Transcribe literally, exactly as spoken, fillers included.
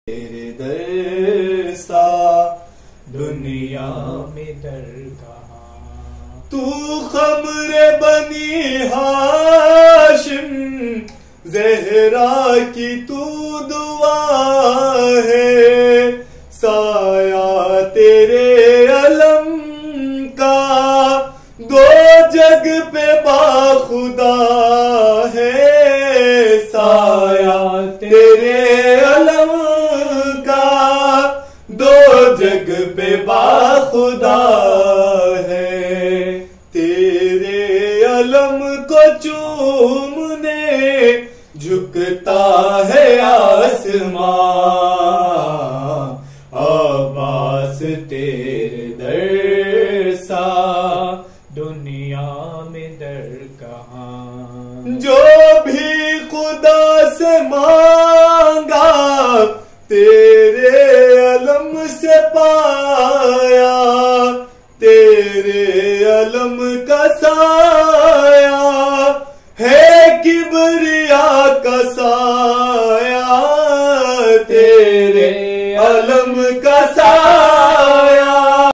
तेरे दर सा दुनिया में दर कहाँ। तू खमरे बनी हाशिम ज़हरा की तू दुआ है, साया तेरे अलम का दो जग पे बाखुदा है, साया तेरे अलम का दो जग पे बाखुदा है। तेरे अलम को चूमने झुकता है आसमां, अब्बास तेरे दर सा दुनिया में दर कहाँ। जो भी खुदा से मांगा तेरे अलम से पाया, तेरे अलम का साया है किबरिया का साया, तेरे अलम का साया